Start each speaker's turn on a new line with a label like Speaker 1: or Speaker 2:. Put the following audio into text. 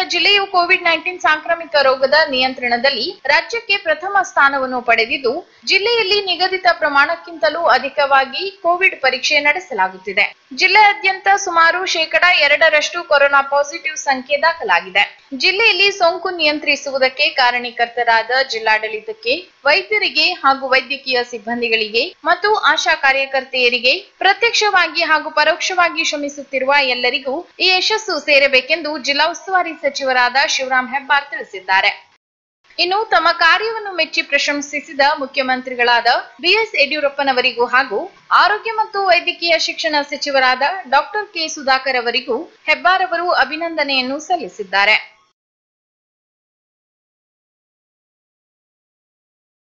Speaker 1: ಜಿಲ್ಲೆಯು ಕೋವಿಡ್-19 ಸಾಂಕ್ರಾಮಿಕ ರೋಗದ ನಿಯಂತ್ರಣದಲ್ಲಿ ರಾಜ್ಯಕ್ಕೆ ಪ್ರಥಮ ಸ್ಥಾನವನ್ನು ಪಡೆದಿದ್ದು, ಜಿಲ್ಲೆಯಲ್ಲಿ ನಿಗದಿತ ಪ್ರಮಾಣಕ್ಕಿಂತಲೂ ಅಧಿಕವಾಗಿ ಕೋವಿಡ್ ಪರೀಕ್ಷೆ ನಡೆಸಲಾಗುತ್ತಿದೆ. ಜಿಲ್ಲೆಯಾದ್ಯಂತ ಸುಮಾರು 2% ಕೊರೋನಾ ಪಾಸಿಟಿವ್ ಸಂಖ್ಯೆ ದಾಖಲಾಗಿದೆ. ಜಿಲ್ಲೆಯಲ್ಲಿ ಸೋಂಕು ನಿಯಂತ್ರಿಸುವುದಕ್ಕೆ ಕಾರಣೀಕರ್ತರಾದ ಜಿಲ್ಲಾಡಳಿತಕ್ಕೆ, ವೈದ್ಯರಿಗೆ ಹಾಗೂ ವೈದ್ಯಕೀಯ ಸಿಬ್ಬಂದಿಗಳಿಗೆ ಮತ್ತು ಆಶಾ ಕಾರ್ಯಕರ್ತೆಯರಿಗೆ, ಪ್ರತ್ಯಕ್ಷವಾಗಿ ಹಾಗೂ ಪರೋಕ್ಷವಾಗಿ ಶ್ರಮಿಸುತ್ತಿರುವ ಎಲ್ಲರಿಗೂ ಈ ಯಶಸ್ಸು ಸೇರಬೇಕೆಂದು ಜಿಲ್ಲಾ ಉಸ್ತುವಾರಿ ಸಚಿವರಾದ ಶಿವರಾಮ್ ಹೆಬ್ಬಾರ್ ತಿಳಿಸಿದ್ದಾರೆ. ಇನ್ನು ತಮ್ಮ ಕಾರ್ಯವನ್ನು ಮೆಚ್ಚಿ ಪ್ರಶಂಸಿಸಿದ ಮುಖ್ಯಮಂತ್ರಿಗಳಾದ ಬಿಎಸ್ ಯಡಿಯೂರಪ್ಪನವರಿಗೂ ಹಾಗೂ ಆರೋಗ್ಯ ಮತ್ತು ವೈದ್ಯಕೀಯ ಶಿಕ್ಷಣ ಸಚಿವರಾದ ಡಾ ಕೆ ಸುಧಾಕರ್ ಅವರಿಗೂ ಹೆಬ್ಬಾರ್ ಅವರು ಅಭಿನಂದನೆಯನ್ನು ಸಲ್ಲಿಸಿದ್ದಾರೆ.